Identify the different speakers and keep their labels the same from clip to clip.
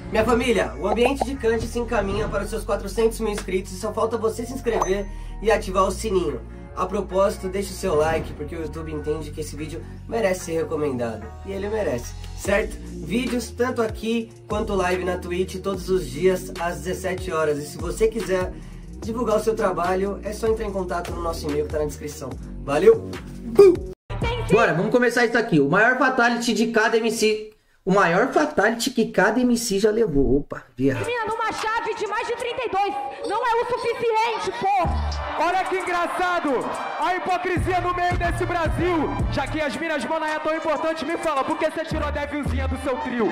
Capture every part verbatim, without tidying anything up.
Speaker 1: Minha família, o ambiente de Kant se encaminha para os seus quatrocentos mil inscritos e só falta você se inscrever e ativar o sininho. A propósito, deixe o seu like, porque o YouTube entende que esse vídeo merece ser recomendado. E ele merece, certo? Vídeos tanto aqui quanto live na Twitch todos os dias às dezessete horas. E se você quiser divulgar o seu trabalho, é só entrar em contato no nosso e-mail que tá na descrição. Valeu? Bora, vamos começar isso aqui. O maior fatality de cada M C... O maior fatality que cada M C já levou. Opa, viado.
Speaker 2: Numa chave de mais de trinta e dois. Não é o suficiente, pô.
Speaker 3: Olha que engraçado. A hipocrisia no meio desse Brasil. Já que as minas mona é tão importante, me fala, por que você tirou a devilzinha do seu trio?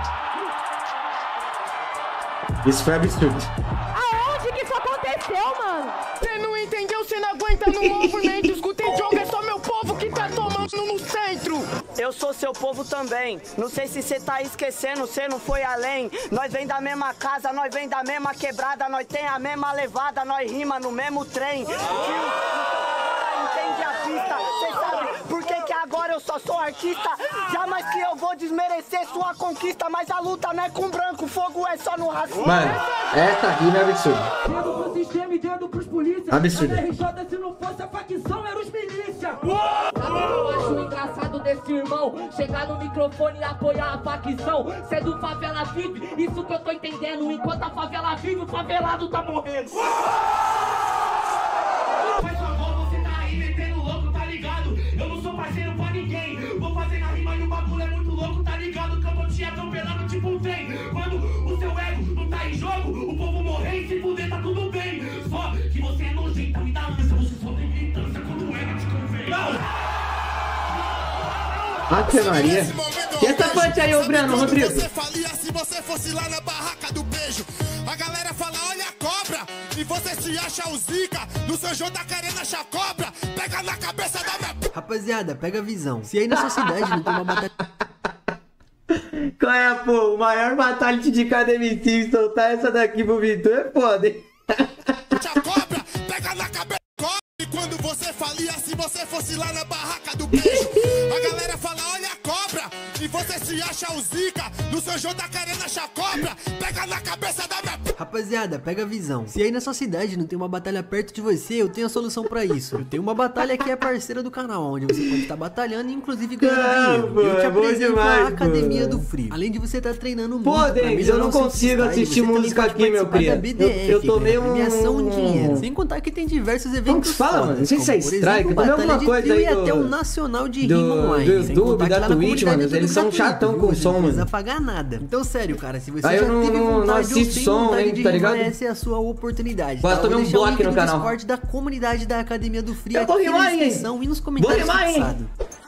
Speaker 1: Isso foi absurdo.
Speaker 2: Aonde que isso aconteceu, mano?
Speaker 4: Você não entendeu, você não aguenta no movimento. Escutei jogo, é só meu povo que tá tomando no centro.
Speaker 5: Eu sou seu povo também. Não sei se cê tá esquecendo, cê não foi além. Nós vem da mesma casa, nós vem da mesma quebrada. Nós tem a mesma levada, nós rima no mesmo trem. Entende a pista, cê sabe por que que agora eu só sou artista? Jamais que eu vou desmerecer sua conquista. Mas a luta não é com branco, fogo é só no racismo.
Speaker 1: Mano, essa rima é absurda.
Speaker 6: Dedo pro sistema e dedo pros polícia.
Speaker 1: Absurdo.
Speaker 6: A R J, se não fosse a facção, era os milícia. Sabe o que eu acho engraçado desse irmão? Chegar no microfone e apoiar a facção. Cê do favela vive, isso que eu tô entendendo. Enquanto a favela vive, o favelado tá morrendo.
Speaker 7: Faz favor, você tá aí metendo louco, tá ligado? Eu não sou parceiro pra ninguém. Vou fazer na rima e o bagulho é muito louco, tá ligado? Que eu vou te atropelando tipo um trem. Quando o seu ego não tá em jogo, o povo morrer e se fuder, tá tudo bem. Só que você é nojenta, me dá ânsia, você só tem militância quando o ego te convém.
Speaker 1: Ave Maria. E essa parte aí, ô Breno, Rodrigo?
Speaker 8: Você falia se você fosse lá na barraca do beijo. A galera fala, olha a cobra. E você se acha o Zika. No seu jogo tá querendo achar cobra. Pega na cabeça da minha...
Speaker 9: Rapaziada, pega a visão. Se aí na sua cidade não tem uma batalha...
Speaker 1: Qual é, pô? O maior fatality de cada M C soltar essa daqui pro Vitor é foda, hein?
Speaker 8: A cobra, pega na cabeça. E quando você falia se você fosse lá na barraca do beijo. A galera fala, olha a cobra. E você se acha o Zika. No seu jogo tá querendo achar cobra. Pega na cabeça da minha...
Speaker 9: Rapaziada, pega a visão. Se aí na sua cidade não tem uma batalha perto de você, eu tenho a solução pra isso. Eu tenho uma batalha que é parceira do canal, onde você pode estar batalhando e inclusive ganhando dinheiro. Eu te apresento a Academia do Frio. Além de você estar treinando muito.
Speaker 1: Pô, Denis, eu não consigo assistir música aqui, meu querido. Eu, eu tomei um...
Speaker 9: Premiação em dinheiro. Sem contar que tem diversos eventos.
Speaker 1: Como que fala, mano? Não sei se é strike, eu tomei alguma coisa aí
Speaker 9: do...
Speaker 1: do...
Speaker 9: E até um nacional de
Speaker 1: do,
Speaker 9: rima online.
Speaker 1: do YouTube, da Twitch, mano. Eles são chatão com som, mano.
Speaker 9: Não precisa pagar nada. Então, sério, cara, se você
Speaker 1: aí
Speaker 9: já
Speaker 1: eu não,
Speaker 9: teve
Speaker 1: não,
Speaker 9: vontade
Speaker 1: não assisto
Speaker 9: ou
Speaker 1: som, hein, tá ligado?
Speaker 9: Essa é a sua oportunidade.
Speaker 1: Quase
Speaker 9: tá?
Speaker 1: tomei um bloco no canal.
Speaker 9: Discord da comunidade da Academia do Frio.
Speaker 1: Eu vou rimar,
Speaker 9: na descrição e nos comentários
Speaker 1: vou rimar,
Speaker 9: fixados.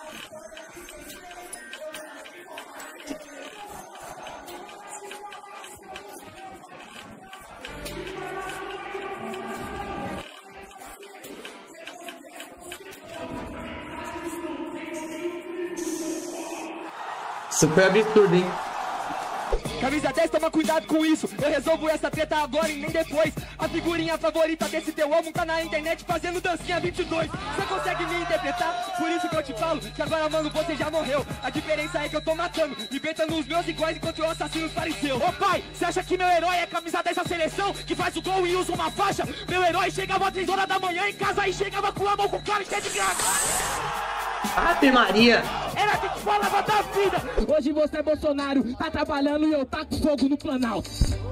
Speaker 1: Super absurdo, hein?
Speaker 3: Camisa dez, toma cuidado com isso. Eu resolvo essa treta agora e nem depois. A figurinha favorita desse teu álbum tá na internet fazendo dancinha vinte e dois. Você consegue me interpretar? Por isso que eu te falo que agora, mano, você já morreu. A diferença é que eu tô matando, inventando os meus iguais enquanto o assassino pareceu. Ô pai, você acha que meu herói é camisa dessa seleção que faz o gol e usa uma faixa? Meu herói chegava às três horas da manhã em casa e chegava com a mão com o cara cheio de graça.
Speaker 1: Ave Maria!
Speaker 3: Era que te falava da vida! Hoje você é Bolsonaro, tá trabalhando e eu taco fogo no Planalto.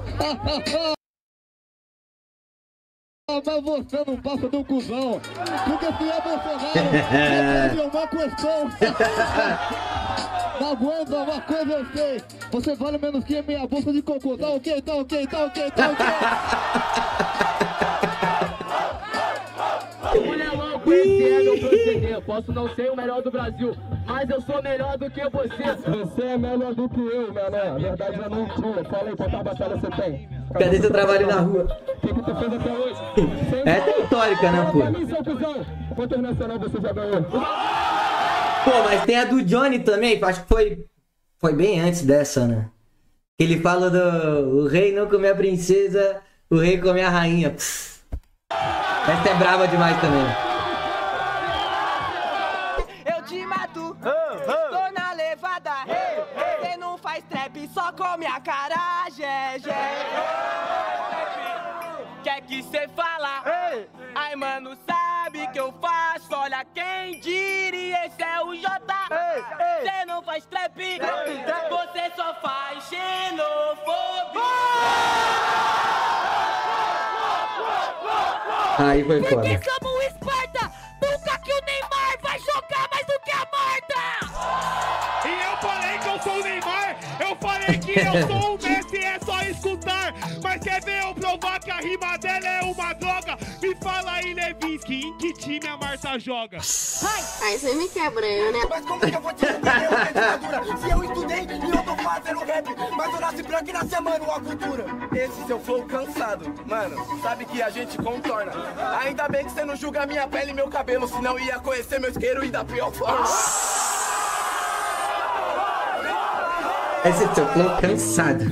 Speaker 10: Mas você não passa do cuzão, porque se é Bolsonaro, você é uma questão. Não aguenta, uma coisa eu sei, você vale menos que a minha bolsa de cocô. Tá ok, tá ok, tá ok, tá ok.
Speaker 6: Mulher louco, esse é meu proceder. Posso não ser o melhor do Brasil, mas eu sou melhor do que você.
Speaker 10: Você é melhor do que eu, meu né? Na verdade eu não tinha. Fala aí, quantas batalhas você tem?
Speaker 1: Cadê seu trabalho na rua?
Speaker 10: O que, que tu fez até hoje?
Speaker 1: Essa é histórica, né, pô?
Speaker 10: Pra mim, seu cuzão, quanto nacional você já ganhou?
Speaker 1: Pô, mas tem a do Johnny também, acho que foi, foi bem antes dessa, né? Que ele fala do... O rei não come a princesa, o rei come a rainha. Pff. Essa é brava demais também.
Speaker 5: Eu te mato, tô na levada. Você não faz trap, só com minha cara, Gegé. Quer que cê fala? Ei. Ai, mano, sabe que eu faço? Olha quem diria, esse é o Jota. Cê não faz trap, você só faz xenofobia.
Speaker 9: Aí foi foda.
Speaker 2: Porque somos o Esparta, nunca que o Neymar vai jogar mais do que a Marta.
Speaker 7: E eu falei que eu sou o Neymar, eu falei que eu sou o Messi, é só escutar. Mas quer ver eu provar que a rima dela é uma droga? Me fala aí, Levinsky, em que time a Marta joga?
Speaker 11: Aí você me quebrou, né?
Speaker 12: Mas como que eu vou te entender uma ditadura? Se eu estudei e eu tô fazendo rap, mas eu nasci branco e nasci amando a cultura.
Speaker 13: Esse seu flow cansado, mano, sabe que a gente contorna. Ainda bem que você não julga minha pele e meu cabelo, senão ia conhecer meu isqueiro e da pior forma.
Speaker 9: Esse é seu flow cansado.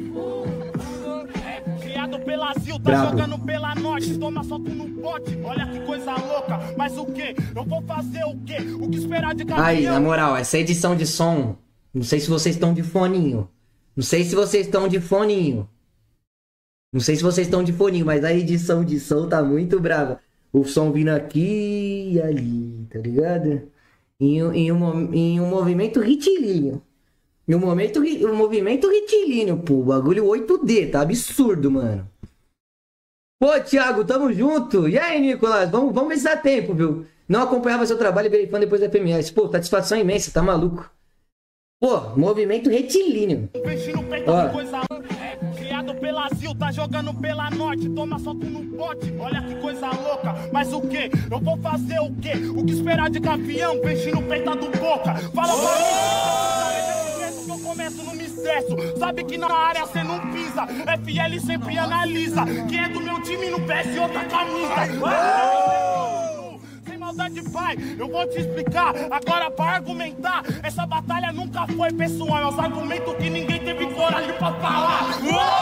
Speaker 7: Criado pela Zil, tá
Speaker 9: Bravo.
Speaker 7: jogando pela Norte, toma só tu no pote. Olha que coisa louca, mas o que? Eu vou fazer o quê? O que esperar de cada
Speaker 9: Aí, na moral, essa edição de som, não sei se vocês estão de foninho. Não sei se vocês estão de foninho. Não sei se vocês estão de foninho, mas a edição de som tá muito brava. O som vindo aqui e ali, tá ligado? Em, um- em, um, em um movimento ritilíneo. Em um, momento, ri- um movimento ritilíneo, pô. Bagulho oito D, tá absurdo, mano. Pô, Thiago, tamo junto. E aí, Nicolas? Vamos, vamos ver se dá tempo, viu? Não acompanhava seu trabalho e virei fã depois da F M S. Pô, satisfação imensa, tá maluco? Pô, movimento retilíneo.
Speaker 7: Vestindo peito
Speaker 9: Ó.
Speaker 7: de coisa é, criado pela Zil, tá jogando pela Norte, toma só tu no pote. Olha que coisa louca, mas o que? Eu vou fazer o quê? O que esperar de campeão? Vestindo peito do boca. Fala pra mim. Que eu começo, não me estresso. Sabe que na área cê não pisa. F L sempre analisa. Quem é do meu time não veste outra camisa. Sem maldade, pai, eu vou te explicar. Agora pra argumentar, essa batalha nunca foi pessoal. É os argumentos que ninguém teve coragem pra falar.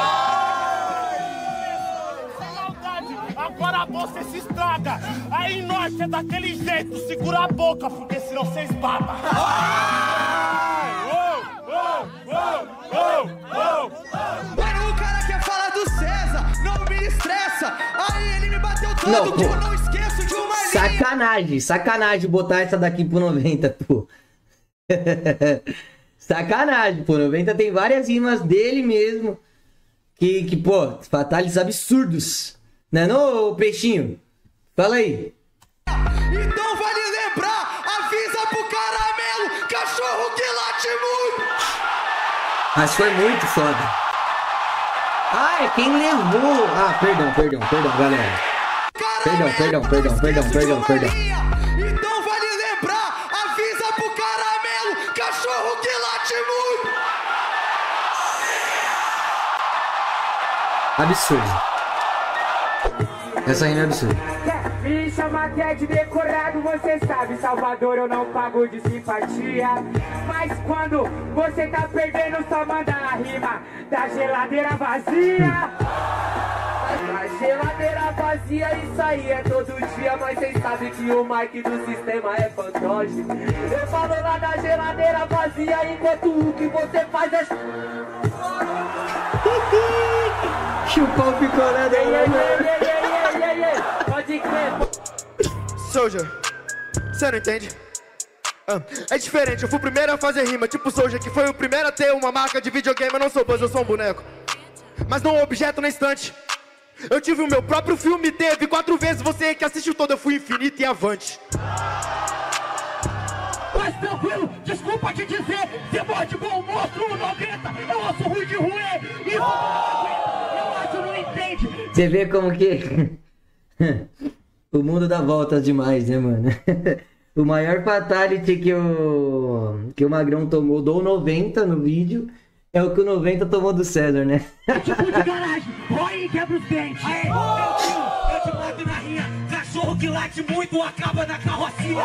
Speaker 7: Sem maldade, agora você se estraga. Aí nós é daquele jeito, segura a boca, porque senão cê esbaba.
Speaker 10: Mano, o cara quer falar do César, não me estressa. Aí ele me bateu todo
Speaker 9: Não,
Speaker 10: que
Speaker 9: pô.
Speaker 10: eu não esqueço de uma linha.
Speaker 9: Sacanagem, sacanagem botar essa daqui pro noventa, pô. Sacanagem, pô. noventa tem várias rimas dele mesmo. Que, que pô, fatales absurdos. Não é não, ô peixinho? Fala aí.
Speaker 10: Então vale lembrar, avisa pro caramelo, cachorro que late muito.
Speaker 9: Mas foi muito foda. Ah, é quem levou. Ah, perdão, perdão, perdão, galera. Perdão, perdão, perdão, perdão, perdão, perdão.
Speaker 10: Então vale lembrar, avisa pro caramelo, cachorro que late muito.
Speaker 9: Absurdo. Essa rima é absurda.
Speaker 14: Me chama que é de decorado, você sabe, Salvador, eu não pago de simpatia. Mas quando você tá perdendo, só manda a rima da geladeira vazia. A geladeira vazia, isso aí é todo dia, mas cês sabem que o mic do sistema é fantoche. Eu falo lá da geladeira vazia, enquanto o que você faz é...
Speaker 9: Chupou o picolé da
Speaker 14: Pode crer.
Speaker 10: Soldier, você não entende? Ah, é diferente, eu fui o primeiro a fazer rima, tipo Soldier, que foi o primeiro a ter uma marca de videogame. Eu não sou Buzz, eu sou um boneco, mas não um objeto na estante. Eu tive o meu próprio filme, teve quatro vezes, você que assistiu todo, eu fui infinito e avante.
Speaker 14: Mas tranquilo, desculpa te dizer, você morde bom monstro noventa, eu ouço ruim de ruê, e eu acho não entende.
Speaker 9: Você vê como que o mundo dá voltas demais, né, mano? O maior fatality que o, que o Magrão tomou do noventa no vídeo é o que o noventa tomou do César, né?
Speaker 14: Tipo de garagem, rói e quebra os dentes. Aê, meu tio, eu te boto na rinha, cachorro que late muito acaba na carrocinha.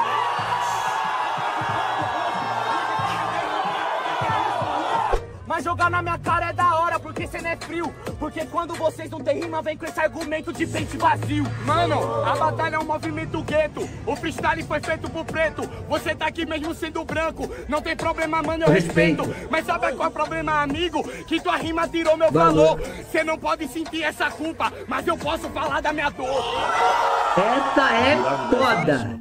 Speaker 5: Mas jogar na minha cara é da hora, porque porque cê não é frio. Porque quando vocês não tem rima, vem com esse argumento de pente vazio. Mano, a batalha é um movimento gueto. O freestyle foi feito pro preto. Você tá aqui mesmo sendo branco. Não tem problema, mano, eu respeito. respeito. Mas sabe qual é o problema, amigo? Que tua rima tirou meu valor. Você não pode sentir essa culpa, mas eu posso falar da minha dor.
Speaker 9: Essa é foda.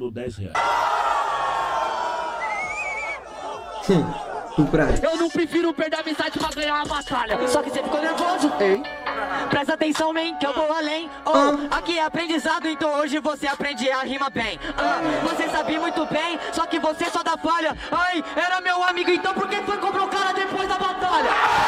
Speaker 9: Hum,
Speaker 6: eu não prefiro perder a amizade pra ganhar uma batalha. Só que você ficou nervoso. Ei. Presta atenção, man, que eu vou além. Oh, aqui é aprendizado, então hoje você aprende a rima bem. Uh, você sabe muito bem, só que você só dá falha. Ai, era meu amigo, então por que foi comprar o cara depois da batalha?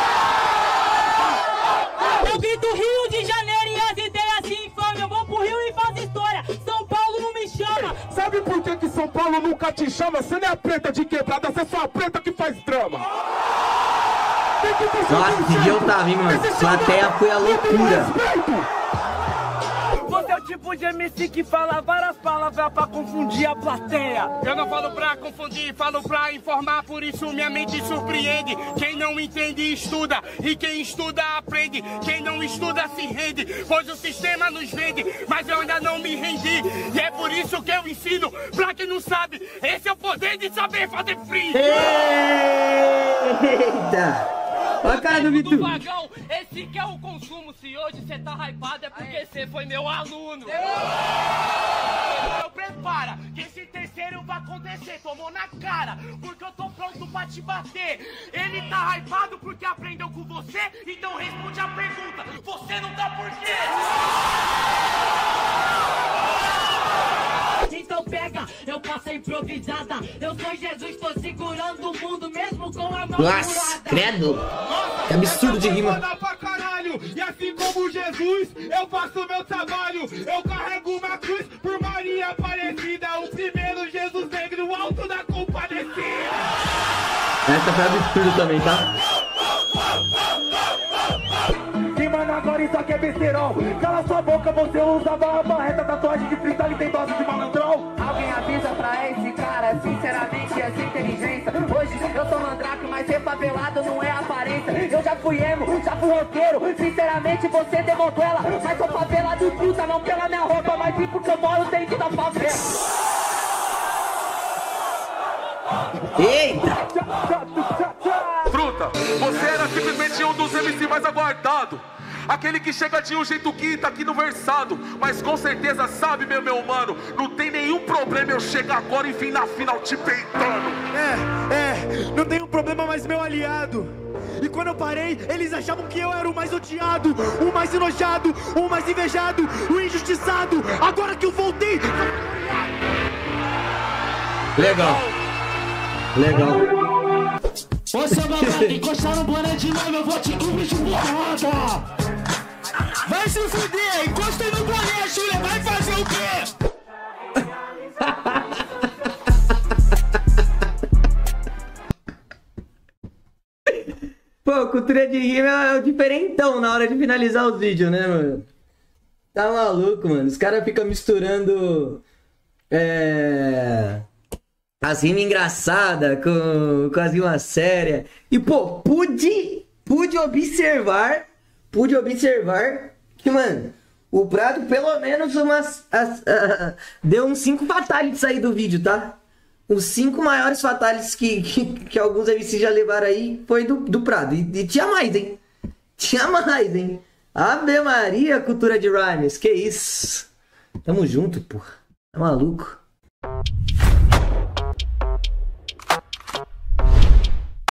Speaker 2: Eu grito Rio de Janeiro e as ideias se inflamam. Eu vou pro Rio e faço história. São Paulo não me chama.
Speaker 15: Sabe por que que São Paulo nunca te chama? Você não é a preta de quebrada, você é só a preta que faz drama.
Speaker 9: Nossa, esse dia eu tava, hein, mano. Plateia foi a loucura.
Speaker 5: Você é o tipo de M C que fala várias palavras pra confundir a plateia. Eu não falo pra confundir, falo pra informar. Por isso minha mente surpreende. Quem não entende, estuda. E quem estuda, aprende. Quem não estuda, se rende. Pois o sistema nos vende, mas eu ainda não me rendi. E é por isso que eu ensino. Pra quem não sabe, esse é o poder de saber fazer free.
Speaker 9: Eita! Olha a cara do Vitor.
Speaker 5: Vagão, esse que é o consumo. Se hoje cê tá hypado é porque cê foi meu aluno. Então prepara, que esse terceiro vai acontecer. Tomou na cara, porque eu tô pronto pra te bater. Ele tá hypado porque aprendeu com você. Então responde a pergunta, você não dá por quê?
Speaker 6: Então pega, eu passo a improvisada. Eu sou Jesus, tô segurando o mundo mesmo com a mão.
Speaker 9: Nossa, credo. Que absurdo de rima.
Speaker 15: Pra caralho. E assim como Jesus, eu faço meu trabalho. Eu carrego uma cruz por Maria Aparecida. O primeiro Jesus negro, alto da compadecida.
Speaker 9: Essa foi absurdo também, tá?
Speaker 12: Mano, agora isso aqui é besterol. Cala sua boca, você usava a barreta, tatuagem de freestyle e tem dose de malandrão.
Speaker 6: Alguém avisa pra esse cara, sinceramente, essa inteligência. Hoje eu sou mandrake, mas ser favelado não é aparência. Eu já fui emo, já fui roqueiro. Sinceramente, você demonstrou ela. Mas sou favelado puta, não pela minha roupa, mas sim porque eu moro dentro da favela.
Speaker 9: Eita!
Speaker 15: Fruta, você era simplesmente um dos M C mais aguardados. Aquele que chega de um jeito que tá aqui no versado. Mas com certeza sabe, meu, meu mano, não tem nenhum problema eu chegar agora e vir na final te peitando.
Speaker 12: É, é, não tem um problema, mas meu aliado. E quando eu parei, eles achavam que eu era o mais odiado, o mais enojado, o mais invejado, o injustiçado. Agora que eu voltei...
Speaker 9: Legal. Legal.
Speaker 6: Ô seu babaca, encostar no boné de novo, eu vou te cobrir de porrada. Vai se fuder, encosta no boné, Júlia, vai fazer o quê?
Speaker 9: Pô, cultura de rima é o diferentão na hora de finalizar os vídeos, né, mano? Tá maluco, mano. Os caras ficam misturando... É... as rimas engraçadas com, com as rimas sérias. E, pô, pude, pude observar, pude observar que, mano, o Prado pelo menos umas, as, uh, deu uns cinco fatalities aí do vídeo, tá? Os cinco maiores fatalities que, que, que alguns M Cs já levaram aí foi do, do Prado. E, e tinha mais, hein? Tinha mais, hein? Ave Maria, cultura de rhymes. Que isso? Tamo junto, porra. Tá maluco?